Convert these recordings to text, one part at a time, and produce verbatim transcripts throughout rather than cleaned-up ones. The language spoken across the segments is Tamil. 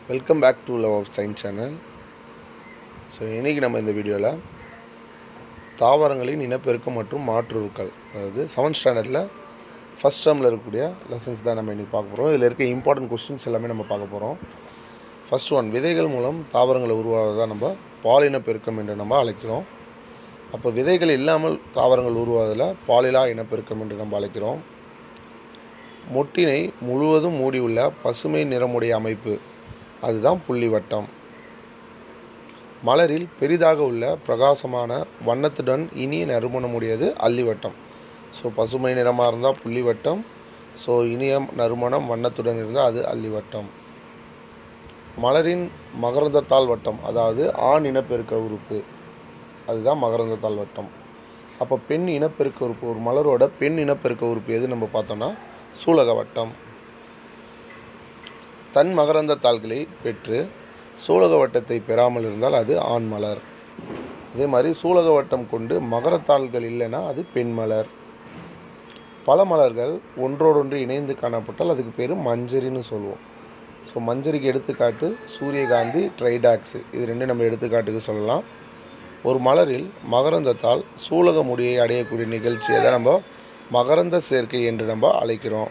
Welcome back to love of science channel. So இன்றைக்கி நம்ம இந்த வீடியோவில் தாவரங்களின் இனப்பெருக்கம் மற்றும் மாற்றுருக்கள், அதாவது செவன்த் ஸ்டாண்டர்டில் ஃபஸ்ட் டேர்மில் இருக்கக்கூடிய லெசன்ஸ் தான் நம்ம இன்றைக்கி பார்க்க போகிறோம். இதில் இருக்க இம்பார்ட்டன்ட் கொஸ்டின்ஸ் எல்லாமே நம்ம பார்க்க போகிறோம். ஃபஸ்ட் ஒன், விதைகள் மூலம் தாவரங்களை உருவாவதை நம்ம பாலின பெருக்கம் என்று நம்ம அழைக்கிறோம். அப்போ விதைகள் இல்லாமல் தாவரங்கள் உருவாவதில் பாலிலா இனப்பெருக்கம் என்று நம்ம அழைக்கிறோம். மொட்டினை முழுவதும் மூடியுள்ள பசுமை நிறமுடைய அமைப்பு, அதுதான் புள்ளிவட்டம். மலரில் பெரிதாக உள்ள பிரகாசமான வண்ணத்துடன் இனிய நறுமணமுடையது அல்லிவட்டம். ஸோ பசுமை நிறமாக இருந்தால் புள்ளிவட்டம், ஸோ இனிய நறுமணம் வண்ணத்துடன் இருந்தால் அது அல்லிவட்டம். மலரின் மகரந்தத்தாள் வட்டம், அதாவது ஆண் இனப்பெருக்க உறுப்பு, அதுதான் மகரந்தத்தாள் வட்டம். அப்போ பெண் இனப்பெருக்க உறுப்பு, ஒரு மலரோட பெண் இனப்பெருக்க உறுப்பு எது நம்ம பார்த்தோம்னா சூலக வட்டம். தன் மகரந்த தாள்களை பெற்று சூலக வட்டத்தை பெறாமல் இருந்தால் அது ஆண் மலர். அதே மாதிரி சூலக வட்டம் கொண்டு மகரத்தாள்கள் இல்லைன்னா அது பெண் மலர். பல மலர்கள் ஒன்றோடொன்று இணைந்து காணப்பட்டால் அதுக்கு பேர் மஞ்சரின்னு சொல்லுவோம். ஸோ மஞ்சரிக்கு எடுத்துக்காட்டு சூரியகாந்தி, ட்ரைடாக்ஸு, இது ரெண்டும் நம்ம எடுத்துக்காட்டுக்கு சொல்லலாம். ஒரு மலரில் மகரந்தத்தால் சூலக முடியை அடையக்கூடிய நிகழ்ச்சியை தான் நம்ம மகரந்த சேர்க்கை என்று நம்ம அழைக்கிறோம்.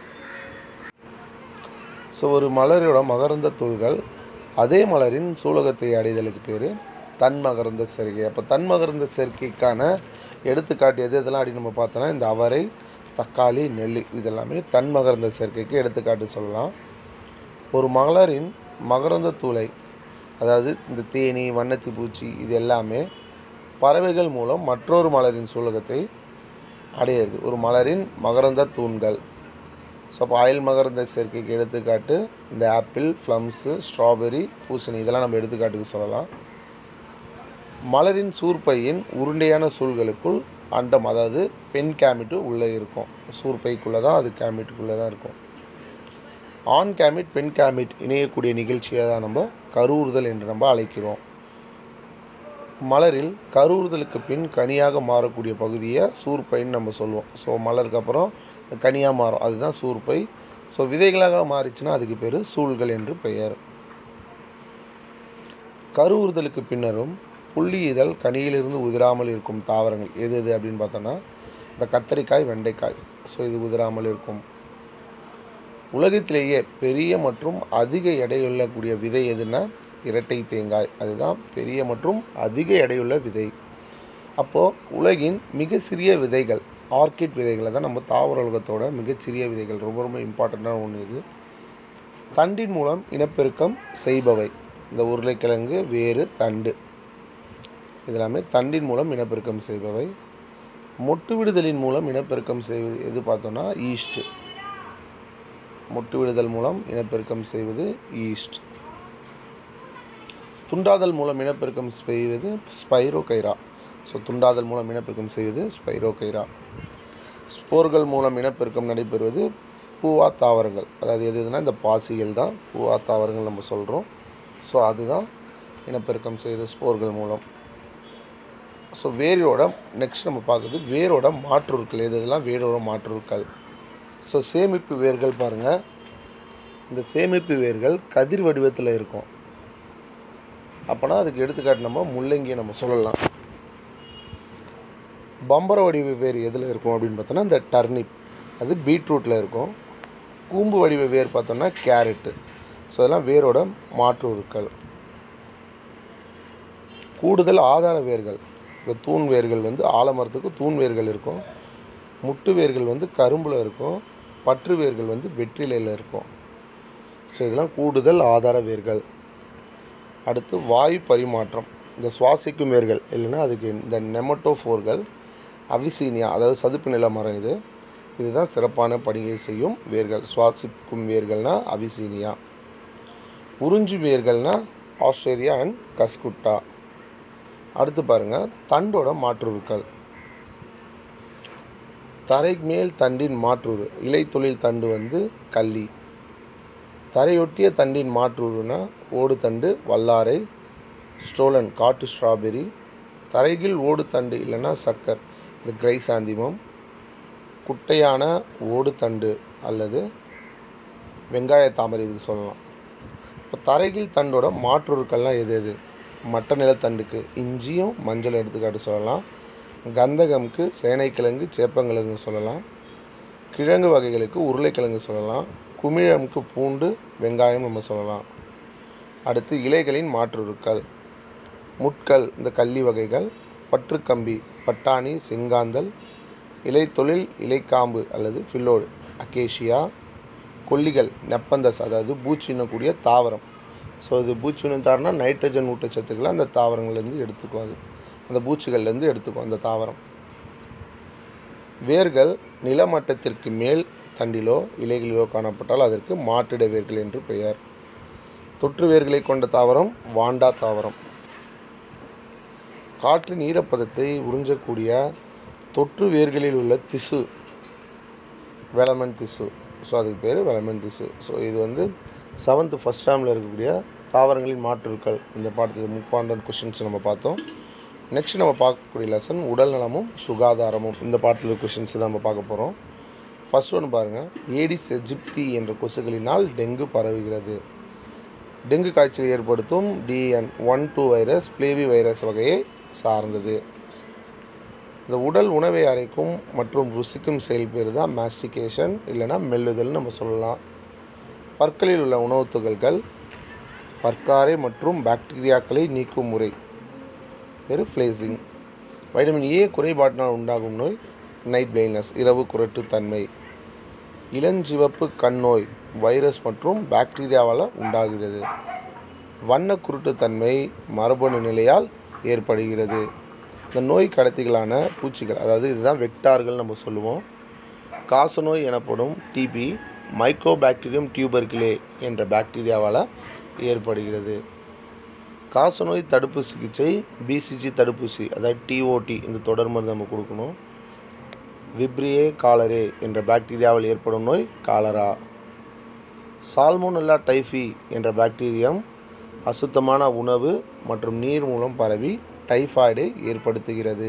ஸோ ஒரு மலரோட மகரந்த தூள்கள் அதே மலரின் சூலகத்தை அடைதலுக்கு பேர் தன் மகரந்த சேர்க்கை. அப்போ தன் மகரந்த சேர்க்கைக்கான எடுத்துக்காட்டு எது இதெல்லாம் அப்படி நம்ம பார்த்தோன்னா இந்த அவரை, தக்காளி, நெல்லி, இதெல்லாமே தன் மகரந்த சேர்க்கைக்கு எடுத்துக்காட்டு சொல்லலாம். ஒரு மலரின் மகரந்த தூளை, அதாவது இந்த தேனி, வண்ணத்தி பூச்சி, இது எல்லாமே பறவைகள் மூலம் மற்றொரு மலரின் சூலகத்தை அடையிறது ஒரு மலரின் மகரந்த தூண்கள். ஸோ அப்போ ஆயில் மகரந்த சேர்க்கைக்கு எடுத்துக்காட்டு இந்த ஆப்பிள், ப்ளம்ஸு, ஸ்ட்ராபெரி, பூசணி, இதெல்லாம் நம்ம எடுத்துக்காட்டுக்கு சொல்லலாம். மலரின் சூர்பையின் உருண்டையான சூழ்களுக்குள் அண்டம், அதாவது பெண் கேமிட்டு உள்ளே இருக்கும். சூர்பைக்குள்ளே தான் அது கேமிட்டுக்குள்ளே தான் இருக்கும். ஆண் கேமிட் பெண் கேமிட் இணையக்கூடிய நிகழ்ச்சியை தான் நம்ம கருவுறுதல் என்று நம்ம அழைக்கிறோம். மலரில் கருவுறுதலுக்கு பின் கனியாக மாறக்கூடிய பகுதியை சூர்பைன்னு நம்ம சொல்லுவோம். ஸோ மலருக்கு அப்புறம் கனியாக மாறும், அதுதான் சூர்பை. ஸோ விதைகளாக மாறிச்சுன்னா அதுக்கு பேர் சூழ்கள் என்று பெயர். கருவுறுதலுக்கு பின்னரும் புள்ளி இதழ் கனியிலிருந்து உதிராமல் இருக்கும் தாவரங்கள் எது எது அப்படின்னு பார்த்தோன்னா இந்த கத்தரிக்காய், வெண்டைக்காய். ஸோ இது உதிராமல் இருக்கும். உலகத்திலேயே பெரிய மற்றும் அதிக எடையுள்ள கூடிய விதை எதுன்னா இரட்டை தேங்காய், அதுதான் பெரிய மற்றும் அதிக எடையுள்ள விதை. அப்போது உலகின் மிக சிறிய விதைகள் ஆர்கிட் விதைகளை தான் நம்ம தாவர உலகத்தோட மிகச்சிறிய விதைகள், ரொம்ப ரொம்ப இம்பார்ட்டண்ட்டான ஒன்று இது. தண்டின் மூலம் இனப்பெருக்கம் செய்பவை இந்த உருளைக்கிழங்கு, வேறு, தண்டு, இதெல்லாமே தண்டின் மூலம் இனப்பெருக்கம் செய்பவை. மொட்டு விடுதலின் மூலம் இனப்பெருக்கம் செய்வது எது பார்த்தோன்னா ஈஸ்ட். மொட்டு விடுதல் மூலம் இனப்பெருக்கம் செய்வது ஈஸ்ட். துண்டாதல் மூலம் இனப்பெருக்கம் செய்வது ஸ்பைரோகைரா. ஸோ துண்டாதல் மூலம் இனப்பெருக்கம் செய்வது ஸ்பைரோகைரா. ஸ்போர்கள் மூலம் இனப்பெருக்கம் நடைபெறுவது பூவா தாவரங்கள், அதாவது எது எதுனா இந்த பாசிகள் தான் பூவா தாவரங்கள் நம்ம சொல்கிறோம். ஸோ அதுதான் இனப்பெருக்கம் செய்வது ஸ்போர்கள் மூலம். ஸோ வேரோட நெக்ஸ்ட் நம்ம பார்க்குறது வேரோட மாற்றுருக்கள் எது இதெல்லாம் வேரோட மாற்றுருக்கள். ஸோ சேமிப்பு வேர்கள் பாருங்கள், இந்த சேமிப்பு வேர்கள் கதிர் வடிவத்தில் இருக்கும். அப்போனா அதுக்கு எடுத்துக்காட்டு நம்ம முள்ளங்கியை நம்ம சொல்லலாம். பம்பர வடிவ வேர் எதில் இருக்கும் அப்படின்னு பார்த்தோன்னா இந்த டர்னிப், அது பீட்ரூட்டில் இருக்கும். கூம்பு வடிவ வேர் பார்த்தோன்னா கேரட்டு. ஸோ அதெல்லாம் வேரோட மாற்று உருக்கள். கூடுதல் ஆதார வேர்கள், இந்த தூண் வேர்கள் வந்து ஆலமரத்துக்கு தூண் வேர்கள் இருக்கும். முட்டு வேர்கள் வந்து கரும்பில் இருக்கும். பற்று வேர்கள் வந்து வெற்றிலையில் இருக்கும். ஸோ இதெல்லாம் கூடுதல் ஆதார வேர்கள். அடுத்து வாயு பரிமாற்றம், இந்த சுவாசிக்கும் வேர்கள் இல்லைன்னா அதுக்கு இந்த நெமட்டோஃபோர்கள், அவிசீனியா, அதாவது சதுப்பு நில மரம், இது இதுதான் சிறப்பான பணியை செய்யும் வேர்கள். சுவாசிக்கும் வேர்கள்னால் அவிசீனியா. உறிஞ்சு வேர்கள்னால் ஆஸ்திரேலியா அண்ட் கஸ்குட்டா. அடுத்து பாருங்கள் தண்டோட மாற்றுருக்கள். தரை மேல் தண்டின் மாற்றுரு இலை தொழில் தண்டு வந்து கள்ளி. தரையொட்டிய தண்டின் மாற்றுருனா ஓடு தண்டு, வல்லாரை, ஸ்டோலன், காட்டு ஸ்ட்ராபெரி. தரையில் ஓடு தண்டு இல்லைன்னா சக்கர், இந்த கிரைசாந்திமம். குட்டையான ஓடு தண்டு அல்லது வெங்காய தாமரை இதுக்கு சொல்லலாம். இப்போ தரைகீழ் தண்டோட மாற்றுருக்கள்லாம் எது எது? மட்ட நிலத்தண்டுக்கு இஞ்சியும் மஞ்சள் எடுத்துக்காட்டு சொல்லலாம். கந்தகம்க்கு சேனைக்கிழங்கு சேப்பங்கிழங்கு சொல்லலாம். கிழங்கு வகைகளுக்கு உருளைக்கிழங்கு சொல்லலாம். குமிழமுக்கு பூண்டு வெங்காயம் நம்ம சொல்லலாம். அடுத்து இலைகளின் மாற்றுருக்கள் முட்கள் இந்த கள்ளி வகைகள், பற்றுக்கம்பி பட்டாணி செங்காந்தல், இலைத்தொழில் இலைக்காம்பு அல்லது ஃபில்லோடு அக்கேஷியா, கொல்லிகள் நெப்பந்தஸ் அதாவது பூச்சின்னக்கூடிய தாவரம். ஸோ இது பூச்சின்னு தாரணா நைட்ரஜன் ஊட்டச்சத்துக்களை அந்த தாவரங்கள்லேருந்து எடுத்துக்கும். அது அந்த பூச்சிகள்லேருந்து எடுத்துக்கும் அந்த தாவரம். வேர்கள் நிலமட்டத்திற்கு மேல் தண்டிலோ இலைகளிலோ காணப்பட்டால் அதற்கு மாட்டிட வேர்கள் என்று பெயர். தொற்று வேர்களை கொண்ட தாவரம் வாண்டா தாவரம். காற்றின் ஈரப்பதத்தை உறிஞ்சக்கூடிய தொற்று வேர்களில் உள்ள திசு வெலமன் திசு. ஸோ அதுக்கு பேர் வெலமன் திசு. ஸோ இது வந்து செவன்த்து ஃபஸ்ட் டேர்மில் இருக்கக்கூடிய தாவரங்களின் மாற்றுருக்கள் இந்த பாடத்தில் முப்பாண்டன் கொஷின்ஸ் நம்ம பார்த்தோம். நெக்ஸ்ட் நம்ம பார்க்கக்கூடிய லெசன் உடல் நலமும் சுகாதாரமும். இந்த பாடத்தில் கொஷின்ஸ் தான் நம்ம பார்க்க போகிறோம். ஃபர்ஸ்ட் ஒன்று பாருங்கள். ஏடிஸ் எஜிப்தி என்ற கொசுகளினால் டெங்கு பரவுகிறது. டெங்கு காய்ச்சல் ஏற்படுத்தும் DEN one two virus flavivirus வகையை சார்ந்தது. இந்த உடல் உணவை அரைக்கும் மற்றும் ருசிக்கும் செயல் பேர் தான் மாஸ்டிகேஷன் இல்லைனா மெல்லுதல் நம்ம சொல்லலாம். பற்களில் உள்ள உணவுத் துகள்கள் பற்காரை மற்றும் பாக்டீரியாக்களை நீக்கும் முறை பேர் ஃப்ளேசிங். வைட்டமின் ஏ குறைபாட்டினால் உண்டாகும் நோய் நைட் பிளைண்ட்னஸ் இரவு குருட்டு தன்மை. இளஞ்சிவப்பு கண் நோய் வைரஸ் மற்றும் பாக்டீரியாவால் உண்டாகிறது. வண்ண குருட்டுத்தன்மை மரபணு நிலையால் ஏற்படுகிறது. இந்த நோய் கடத்திகளான பூச்சிகள் அதாவது இதுதான் வெக்டார்கள் நம்ம சொல்லுவோம். காசநோய் எனப்படும் டிபி மைக்கோபாக்டீரியம் டியூபர்குலே என்ற பாக்டீரியாவால் ஏற்படுகிறது. காசநோய் தடுப்பு சிகிச்சை பிசிஜி தடுப்பூசி அதாவது டிஓடி இந்த தொடர் மருந்து நம்ம கொடுக்கணும். விப்ரியே காலரே என்ற பாக்டீரியாவில் ஏற்படும் நோய் காலரா. சால்மோனெல்லா டைஃபி என்ற பாக்டீரியம் அசுத்தமான உணவு மற்றும் நீர் மூலம் பரவி டைஃபாய்டை ஏற்படுத்துகிறது.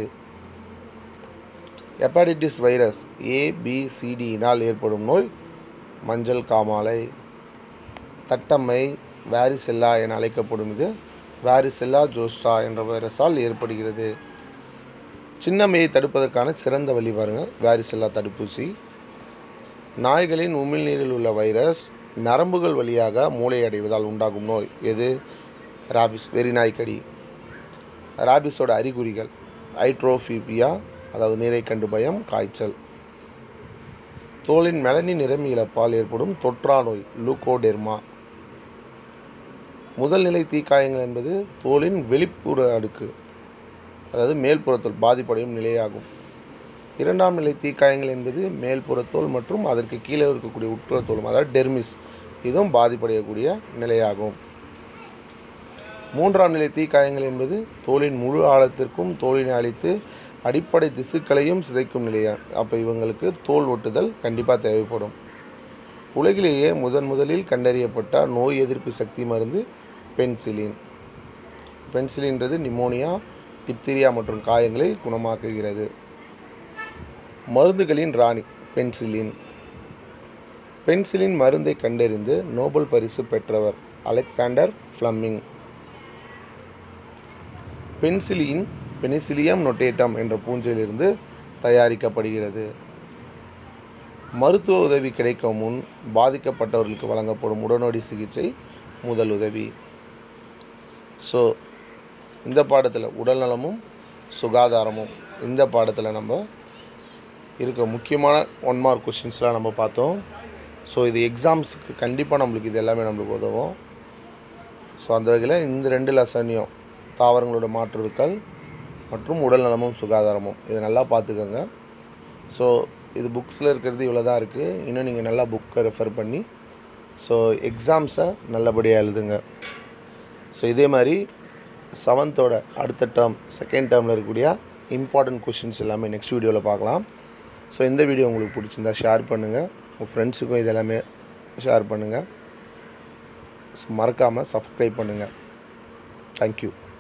ஹெப்பாட்டிட்டிஸ் வைரஸ் ஏபிசிடியினால் ஏற்படும் நோய் மஞ்சள் காமாலை. தட்டம்மை வாரிசெல்லா என அழைக்கப்படும் இது வாரிசெல்லா ஜோஸ்டா என்ற வைரஸால் ஏற்படுகிறது. சின்னம்மையை தடுப்பதற்கான சிறந்த வழி பாருங்கள் வாரிசெல்லா தடுப்பூசி. நாய்களின் உமிழ்நீரில் உள்ள வைரஸ் நரம்புகள் வழியாக மூளை அடைவதால் உண்டாகும் நோய் எது? ராபிஸ் வெறிநாய்க்கடி. ராபிஸோட அறிகுறிகள் ஐட்ரோஃபீபியா அதாவது நீரை கண்டு பயம் காய்ச்சல். தோலின் மெலனின் நிறம் இழப்பால் ஏற்படும் தொற்றா நோய் லூகோடெர்மா. முதல் நிலை தீக்காயங்கள் என்பது தோலின் வெளிப்புற அடுக்கு அதாவது மேல்புறத்தோல் பாதிப்படையும் நிலையாகும். இரண்டாம் நிலை தீக்காயங்கள் என்பது மேல்புறத்தோல் மற்றும் அதற்கு கீழே இருக்கக்கூடிய உட்புறத்தோலும் அதாவது டெர்மிஸ் இதுவும் பாதிப்படையக்கூடிய நிலையாகும். மூன்றாம் நிலை தீக்காயங்கள் என்பது தோலின் முழு ஆழத்திற்கும் தோலினை அழித்து அடிப்படை திசுக்களையும் சிதைக்கும் நிலையா. அப்போ இவங்களுக்கு தோல் ஒட்டுதல் கண்டிப்பாக தேவைப்படும். உலகிலேயே முதன் முதலில் கண்டறியப்பட்ட நோய் எதிர்ப்பு சக்தி மருந்து பென்சிலின். பென்சிலின்றது நிமோனியா டிப்தீரியா மற்றும் காயங்களை குணமாக்குகிறது. மருந்துகளின் ராணி பென்சிலின். பென்சிலின் மருந்தை கண்டறிந்து நோபல் பரிசு பெற்றவர் Alexander Fleming. Penicillin Penicillium notatum என்ற பூஞ்சையிலிருந்து தயாரிக்கப்படுகிறது. மருத்துவ உதவி கிடைக்கும் முன் பாதிக்கப்பட்டவர்களுக்கு வழங்கப்படும் உடனடி சிகிச்சை முதல் உதவி. ஸோ இந்த பாடத்தில் உடல் நலமும் சுகாதாரமும் இந்த பாடத்தில் நம்ம இருக்க முக்கியமான ஒன் மார்க் கொஷின்ஸ்லாம் நம்ம பார்த்தோம். ஸோ இது எக்ஸாம்ஸுக்கு கண்டிப்பாக நம்மளுக்கு இது எல்லாமே நம்மளுக்கு உதவும். ஸோ அந்த வகையில் இந்த ரெண்டு லெசனையும் தாவரங்களோட மாற்றுருக்கள் மற்றும் உடல் நலமும் சுகாதாரமும் இதை நல்லா பார்த்துக்கோங்க. ஸோ இது புக்ஸில் இருக்கிறது இவ்வளோ தான் இருக்குது. இன்னும் நீங்கள் நல்லா புக்கை ரெஃபர் பண்ணி ஸோ எக்ஸாம்ஸை நல்லபடியாக எழுதுங்க. ஸோ இதே மாதிரி செவன்த்தோட அடுத்த டேர்ம் செகண்ட் டேர்மில் இருக்கக்கூடிய இம்பார்ட்டன்ட் கொஷின்ஸ் எல்லாமே நெக்ஸ்ட் வீடியோவில் பார்க்கலாம். ஸோ இந்த வீடியோ உங்களுக்கு பிடிச்சிருந்தா ஷேர் பண்ணுங்கள், உங்கள் ஃப்ரெண்ட்ஸுக்கும் இதெல்லாமே ஷேர் பண்ணுங்கள். ஸோ மறக்காமல் சப்ஸ்கிரைப் பண்ணுங்கள். தேங்க்யூ.